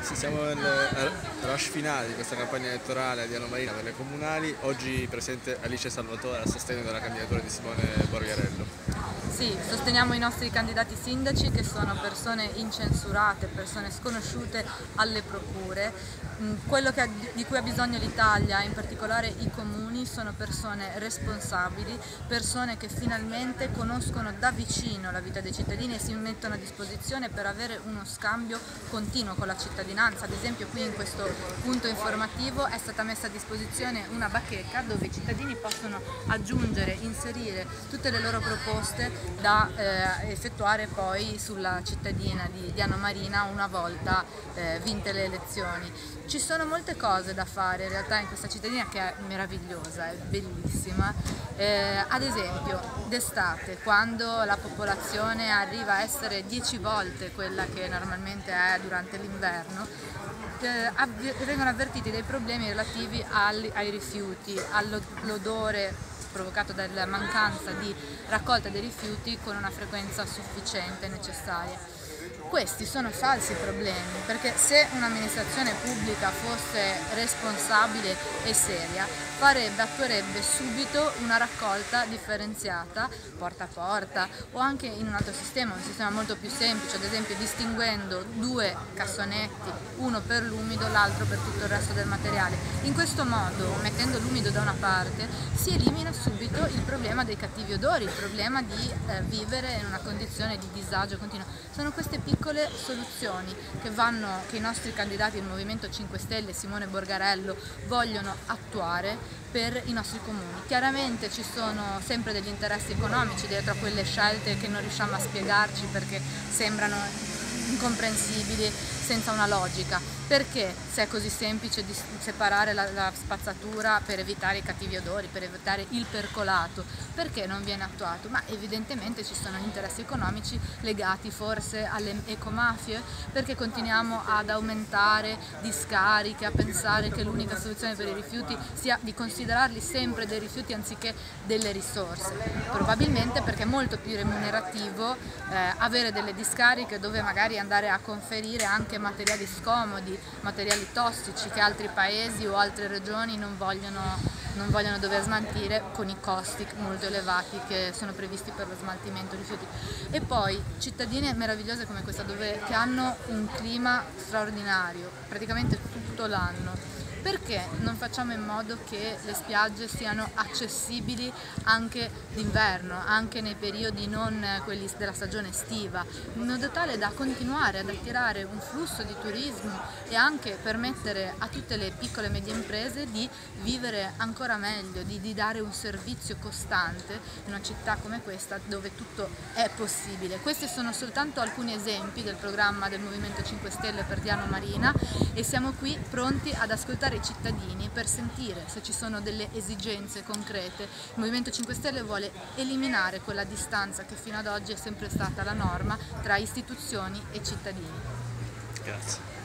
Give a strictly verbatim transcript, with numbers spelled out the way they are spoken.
Sì, siamo nel rush finale di questa campagna elettorale a Diano Marina per le comunali, oggi presente Alice Salvatore a sostegno della candidatura di Simone Borgarello. Sì, sosteniamo i nostri candidati sindaci che sono persone incensurate, persone sconosciute alle procure. Quello che, di cui ha bisogno l'Italia, in particolare i comuni, sono persone responsabili, persone che finalmente conoscono da vicino la vita dei cittadini e si mettono a disposizione per avere uno scambio continuo con la cittadinanza. Ad esempio qui in questo punto informativo è stata messa a disposizione una bacheca dove i cittadini possono aggiungere, inserire tutte le loro proposte da eh, effettuare poi sulla cittadina di Diano Marina una volta eh, vinte le elezioni. Ci sono molte cose da fare in realtà in questa cittadina che è meravigliosa, è bellissima. Eh, ad esempio d'estate, quando la popolazione arriva a essere dieci volte quella che normalmente è durante l'inverno, eh, vengono avvertiti dei problemi relativi ai, ai rifiuti, all'odore provocato dalla mancanza di raccolta dei rifiuti con una frequenza sufficiente e necessaria. Questi sono falsi problemi, perché se un'amministrazione pubblica fosse responsabile e seria, farebbe, attuerebbe subito una raccolta differenziata, porta a porta, o anche in un altro sistema, un sistema molto più semplice, ad esempio distinguendo due cassonetti, uno per l'umido, l'altro per tutto il resto del materiale. In questo modo, mettendo l'umido da una parte, si elimina subito il problema dei cattivi odori, il problema di eh, vivere in una condizione di disagio continuo. Sono queste piccole soluzioni che, vanno, che i nostri candidati del Movimento cinque Stelle, Simone Borgarello, vogliono attuare per i nostri comuni. Chiaramente ci sono sempre degli interessi economici dietro a quelle scelte che non riusciamo a spiegarci perché sembrano incomprensibili, senza una logica. Perché se è così semplice di separare la, la spazzatura per evitare i cattivi odori, per evitare il percolato, perché non viene attuato? Ma evidentemente ci sono interessi economici legati forse alle ecomafie, perché continuiamo ad aumentare discariche, a pensare che l'unica soluzione per i rifiuti sia di considerarli sempre dei rifiuti anziché delle risorse. Probabilmente perché è molto più remunerativo eh, avere delle discariche dove magari andare a conferire anche materiali scomodi, materiali tossici che altri paesi o altre regioni non vogliono, non vogliono dover smaltire con i costi molto elevati che sono previsti per lo smaltimento dei rifiuti. E poi cittadine meravigliose come questa dove, che hanno un clima straordinario praticamente tutto l'anno. Perché non facciamo in modo che le spiagge siano accessibili anche d'inverno, anche nei periodi non quelli della stagione estiva, in modo tale da continuare ad attirare un flusso di turismo e anche permettere a tutte le piccole e medie imprese di vivere ancora meglio, di, di dare un servizio costante in una città come questa dove tutto è possibile. Questi sono soltanto alcuni esempi del programma del Movimento cinque Stelle per Diano Marina e siamo qui pronti ad ascoltare i cittadini per sentire se ci sono delle esigenze concrete. Il Movimento cinque Stelle vuole eliminare quella distanza che fino ad oggi è sempre stata la norma tra istituzioni e cittadini. Grazie.